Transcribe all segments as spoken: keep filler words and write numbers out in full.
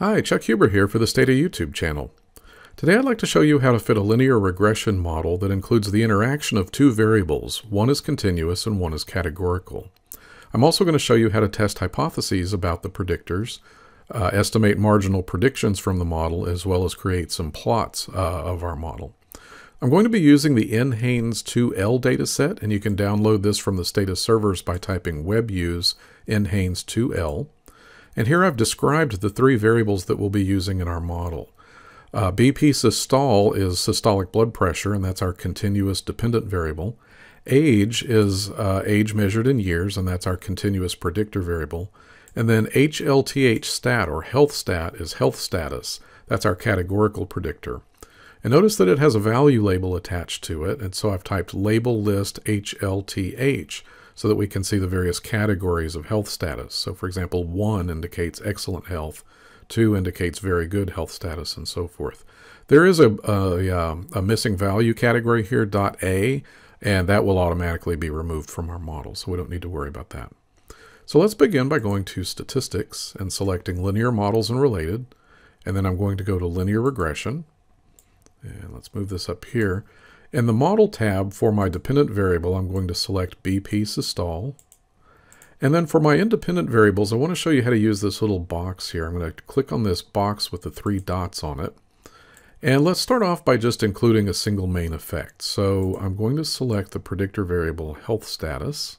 Hi, Chuck Huber here for the Stata YouTube channel. Today I'd like to show you how to fit a linear regression model that includes the interaction of two variables. One is continuous and one is categorical. I'm also going to show you how to test hypotheses about the predictors, uh, estimate marginal predictions from the model, as well as create some plots uh, of our model. I'm going to be using the N Haynes two L dataset, and you can download this from the Stata servers by typing webuse N Haynes two L. And here I've described the three variables that we'll be using in our model. Uh, B P systole is systolic blood pressure, and that's our continuous dependent variable. Age is uh, age measured in years, and that's our continuous predictor variable. And then H L T H stat, or health stat, is health status. That's our categorical predictor. And notice that it has a value label attached to it, and so I've typed label list H L T H so that we can see the various categories of health status. So for example, one indicates excellent health, two indicates very good health status, and so forth. There is a, a, a missing value category here, dot A, and that will automatically be removed from our model, so we don't need to worry about that. So let's begin by going to Statistics and selecting Linear Models and Related, and then I'm going to go to Linear Regression. And let's move this up here. In the Model tab for my dependent variable, I'm going to select B P systole. And then for my independent variables, I want to show you how to use this little box here. I'm going to click on this box with the three dots on it. And let's start off by just including a single main effect. So I'm going to select the predictor variable health status.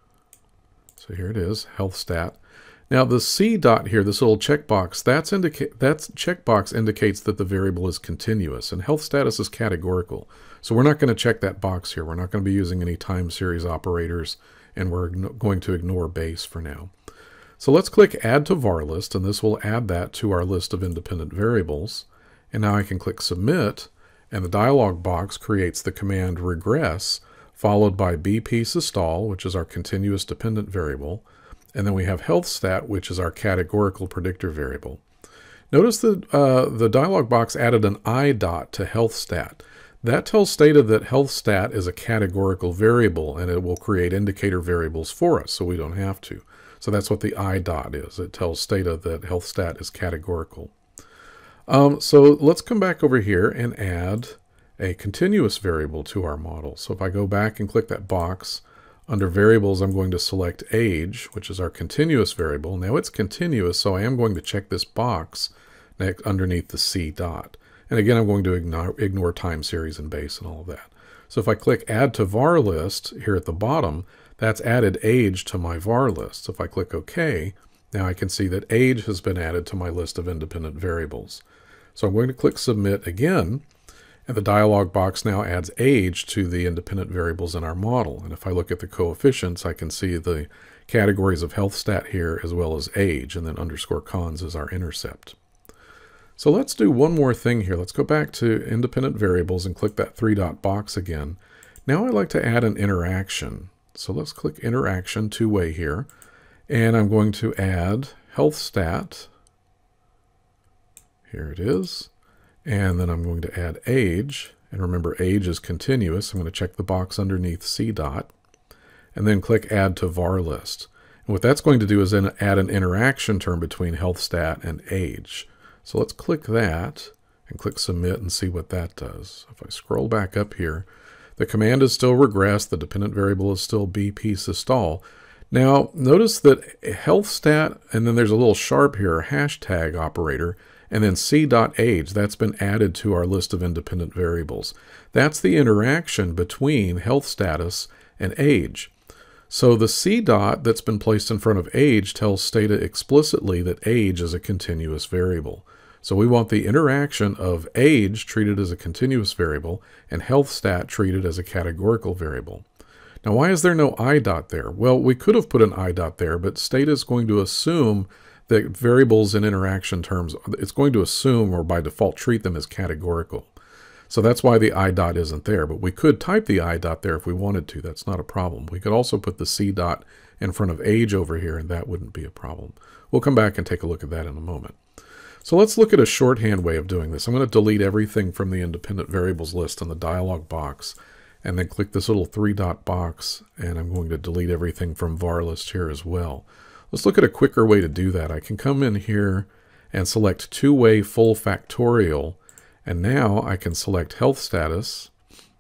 So here it is, health stat. Now the C dot here, this little checkbox, that's indica that checkbox indicates that the variable is continuous, and health status is categorical. So we're not going to check that box here. We're not going to be using any time series operators, and we're going to ignore base for now. So let's click Add to var list, and this will add that to our list of independent variables. And now I can click Submit, and the dialog box creates the command regress, followed by B P systole, which is our continuous dependent variable. And then we have health stat, which is our categorical predictor variable. Notice that uh, the dialog box added an I dot to health stat. That tells Stata that health stat is a categorical variable, and it will create indicator variables for us, so we don't have to. So that's what the I dot is. It tells Stata that health stat is categorical. Um, so let's come back over here and add a continuous variable to our model. So if I go back and click that box, under variables, I'm going to select age, which is our continuous variable. Now it's continuous, so I am going to check this box next, underneath the C dot. And again, I'm going to ignore, ignore time series and base and all of that. So if I click Add to var list here at the bottom, that's added age to my var list. So if I click OK, now I can see that age has been added to my list of independent variables. So I'm going to click Submit again. And the dialog box now adds age to the independent variables in our model. And if I look at the coefficients, I can see the categories of health stat here as well as age, and then underscore cons is our intercept. So let's do one more thing here. Let's go back to independent variables and click that three dot box again. Now I'd like to add an interaction. So let's click interaction two-way here. And I'm going to add health stat. Here it is. And then I'm going to add age, and remember age is continuous. I'm going to check the box underneath C dot, and then click Add to var list. And what that's going to do is then add an interaction term between health stat and age. So let's click that and click Submit and see what that does. If I scroll back up here, the command is still regress, the dependent variable is still B P systole. Now notice that health stat, and then there's a little sharp here, a hashtag operator, and then C dot age, that's been added to our list of independent variables. That's the interaction between health status and age. So the C dot that's been placed in front of age tells Stata explicitly that age is a continuous variable. So we want the interaction of age treated as a continuous variable and health stat treated as a categorical variable. Now why is there no I dot there? Well, we could have put an I dot there, but Stata is going to assume that variables in interaction terms, it's going to assume or by default treat them as categorical. So that's why the I dot isn't there, but we could type the I dot there if we wanted to. That's not a problem. We could also put the C dot in front of age over here, and that wouldn't be a problem. We'll come back and take a look at that in a moment. So let's look at a shorthand way of doing this. I'm going to delete everything from the independent variables list in the dialog box, and then click this little three dot box, and I'm going to delete everything from var list here as well. Let's look at a quicker way to do that. I can come in here and select two-way full factorial. And now I can select health status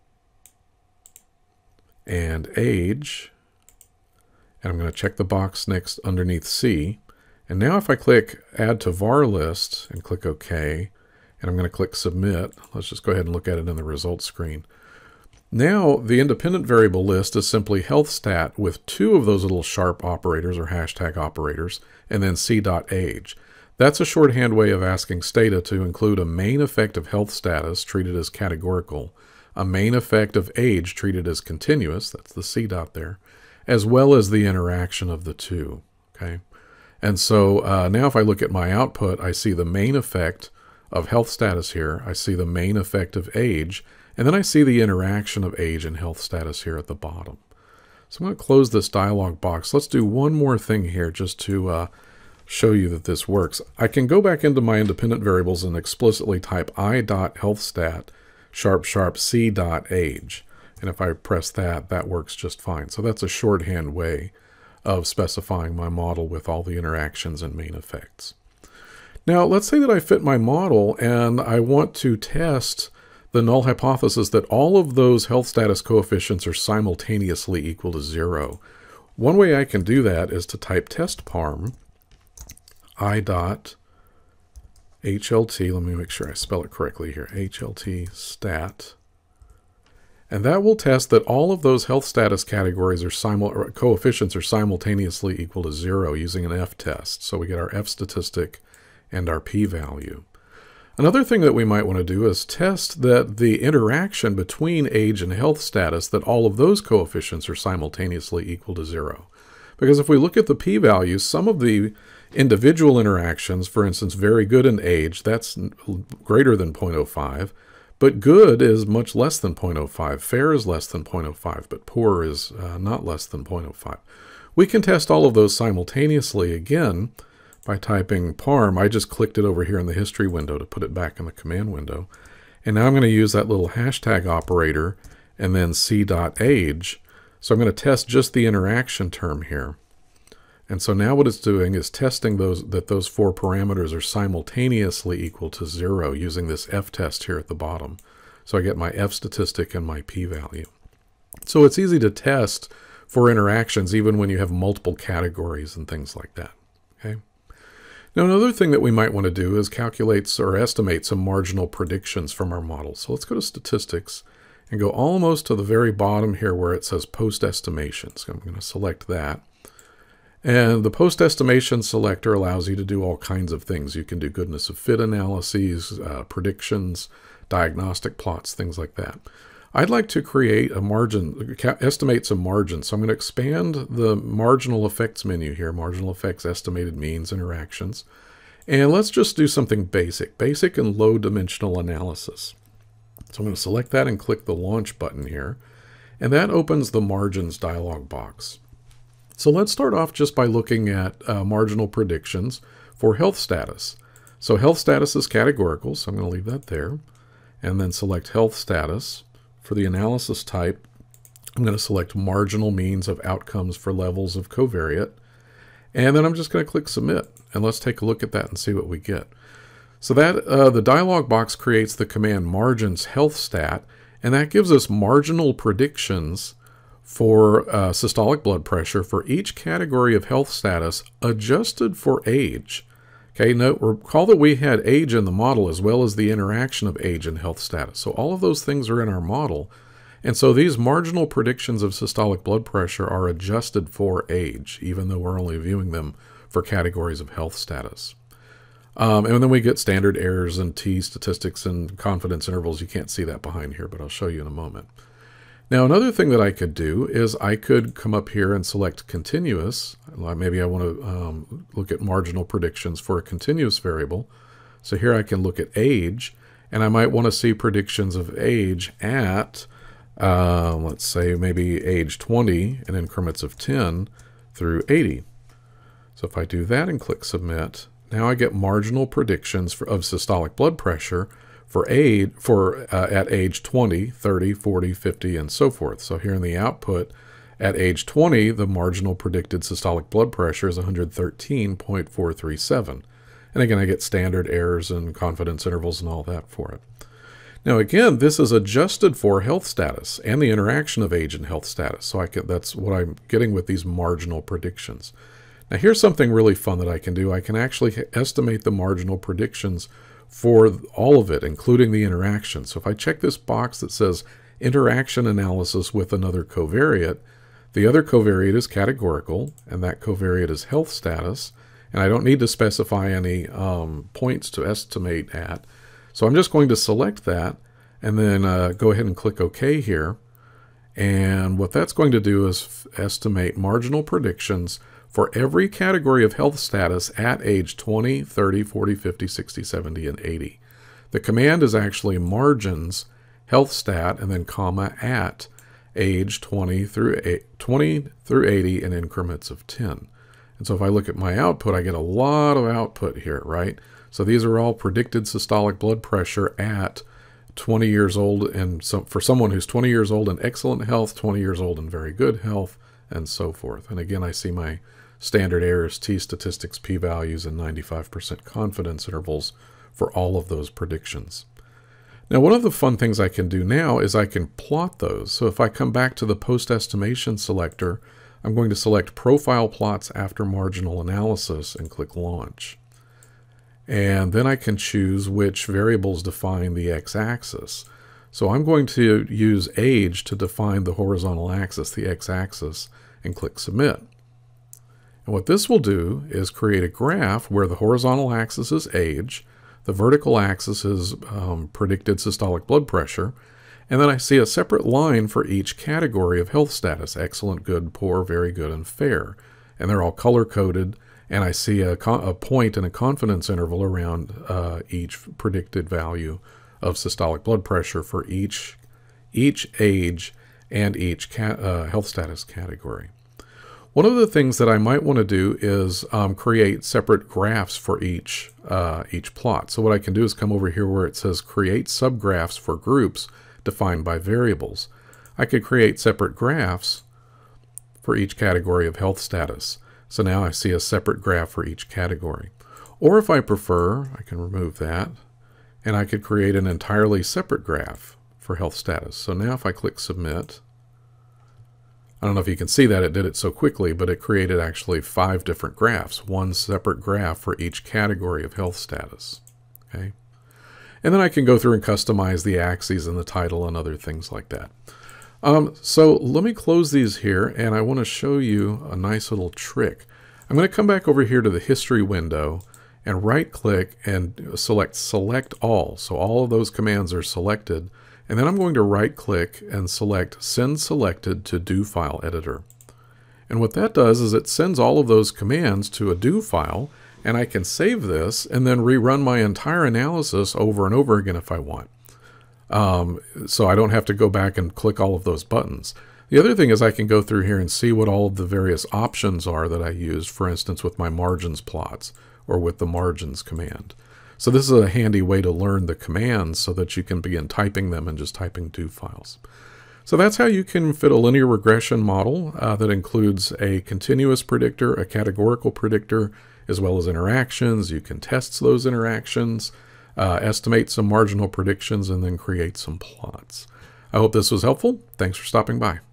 and age. And I'm going to check the box next underneath C. And now if I click Add to var list and click OK, and I'm going to click Submit, let's just go ahead and look at it in the results screen. Now the independent variable list is simply health stat with two of those little sharp operators or hashtag operators, and then c.age. That's a shorthand way of asking Stata to include a main effect of health status treated as categorical, a main effect of age treated as continuous, that's the c dot there, as well as the interaction of the two. Okay, and so uh, now if I look at my output, I see the main effect of health status here, I see the main effect of age, and then I see the interaction of age and health status here at the bottom. So I'm going to close this dialog box. Let's do one more thing here just to uh, show you that this works. I can go back into my independent variables and explicitly type i.healthstat sharp sharp c.age. And if I press that, that works just fine. So that's a shorthand way of specifying my model with all the interactions and main effects. Now, let's say that I fit my model and I want to test the null hypothesis that all of those health status coefficients are simultaneously equal to zero. One way I can do that is to type test parm i dot hlt, let me make sure I spell it correctly here, hlt stat, and that will test that all of those health status categories are simul or coefficients are simultaneously equal to zero using an F test. So we get our F statistic and our p-value. Another thing that we might want to do is test that the interaction between age and health status, that all of those coefficients are simultaneously equal to zero. Because if we look at the p-values, some of the individual interactions, for instance, very good in age, that's greater than zero point zero five, but good is much less than zero point zero five, fair is less than zero point zero five, but poor is uh, not less than zero point zero five. We can test all of those simultaneously again by typing parm. I just clicked it over here in the history window to put it back in the command window. And now I'm going to use that little hashtag operator and then c.age. So I'm going to test just the interaction term here. And so now what it's doing is testing those that those four parameters are simultaneously equal to zero using this F test here at the bottom. So I get my F statistic and my p-value. So it's easy to test for interactions even when you have multiple categories and things like that. Okay. Now another thing that we might want to do is calculate or estimate some marginal predictions from our model. So let's go to statistics and go almost to the very bottom here where it says post estimation. So I'm going to select that. And the post estimation selector allows you to do all kinds of things. You can do goodness of fit analyses, uh, predictions, diagnostic plots, things like that. I'd like to create a margin, estimate some margins. So I'm going to expand the marginal effects menu here, marginal effects, estimated means, interactions. And let's just do something basic, basic and low dimensional analysis. So I'm going to select that and click the launch button here. And that opens the margins dialog box. So let's start off just by looking at uh, marginal predictions for health status. So health status is categorical, so I'm going to leave that there. And then select health status. For the analysis type, I'm going to select marginal means of outcomes for levels of covariate. And then I'm just going to click submit. And let's take a look at that and see what we get. So that uh, the dialog box creates the command margins health stat, and that gives us marginal predictions for uh, systolic blood pressure for each category of health status adjusted for age. Okay, note, recall that we had age in the model as well as the interaction of age and health status. So all of those things are in our model. And so these marginal predictions of systolic blood pressure are adjusted for age, even though we're only viewing them for categories of health status. Um, and then we get standard errors and t statistics and confidence intervals. You can't see that behind here, but I'll show you in a moment. Now, another thing that I could do is I could come up here and select continuous. Maybe I want to um, look at marginal predictions for a continuous variable. So here I can look at age, and I might want to see predictions of age at, uh, let's say, maybe age twenty in increments of ten through eighty. So if I do that and click submit, now I get marginal predictions for, of systolic blood pressure for age for uh, at age twenty, thirty, forty, fifty, and so forth. So here in the output, at age twenty, the marginal predicted systolic blood pressure is one hundred thirteen point four three seven. And again, I get standard errors and confidence intervals and all that for it. Now again, this is adjusted for health status and the interaction of age and health status. So I can, that's what I'm getting with these marginal predictions. Now here's something really fun that I can do. I can actually estimate the marginal predictions for all of it, including the interaction. So if I check this box that says interaction analysis with another covariate, the other covariate is categorical, and that covariate is health status, and I don't need to specify any um, points to estimate at. So I'm just going to select that, and then uh, go ahead and click OK here. And what that's going to do is estimate marginal predictions for every category of health status at age twenty, thirty, forty, fifty, sixty, seventy, and eighty. The command is actually margins, health stat, and then comma at age twenty through eighty in increments of ten. And so if I look at my output, I get a lot of output here, right? So these are all predicted systolic blood pressure at twenty years old, and so for someone who's twenty years old in excellent health, twenty years old in very good health, and so forth. And again, I see my standard errors, t-statistics, p-values, and ninety-five percent confidence intervals for all of those predictions. Now, one of the fun things I can do now is I can plot those. So if I come back to the post-estimation selector, I'm going to select Profile Plots after Marginal Analysis and click Launch. And then I can choose which variables define the x-axis. So I'm going to use age to define the horizontal axis, the x-axis, and click Submit. And what this will do is create a graph where the horizontal axis is age, the vertical axis is um, predicted systolic blood pressure, and then I see a separate line for each category of health status: excellent, good, poor, very good, and fair. And they're all color-coded, and I see a, a point and a confidence interval around uh, each predicted value of systolic blood pressure for each, each age and each ca uh, health status category. One of the things that I might want to do is um, create separate graphs for each, uh, each plot. So what I can do is come over here where it says create subgraphs for groups defined by variables. I could create separate graphs for each category of health status. So now I see a separate graph for each category. Or if I prefer, I can remove that, and I could create an entirely separate graph for health status. So now if I click Submit, I don't know if you can see that it did it so quickly, but it created actually five different graphs, one separate graph for each category of health status. Okay, and then I can go through and customize the axes and the title and other things like that. Um, so let me close these here, and I want to show you a nice little trick. I'm going to come back over here to the history window and right-click and select Select All. So all of those commands are selected. And then I'm going to right-click and select Send Selected to Do File Editor. And what that does is it sends all of those commands to a do file, and I can save this and then rerun my entire analysis over and over again if I want. Um, so I don't have to go back and click all of those buttons. The other thing is I can go through here and see what all of the various options are that I used, for instance, with my margins plots or with the margins command. So this is a handy way to learn the commands so that you can begin typing them and just typing do files. So that's how you can fit a linear regression model uh, that includes a continuous predictor, a categorical predictor, as well as interactions. You can test those interactions, uh, estimate some marginal predictions, and then create some plots. I hope this was helpful. Thanks for stopping by.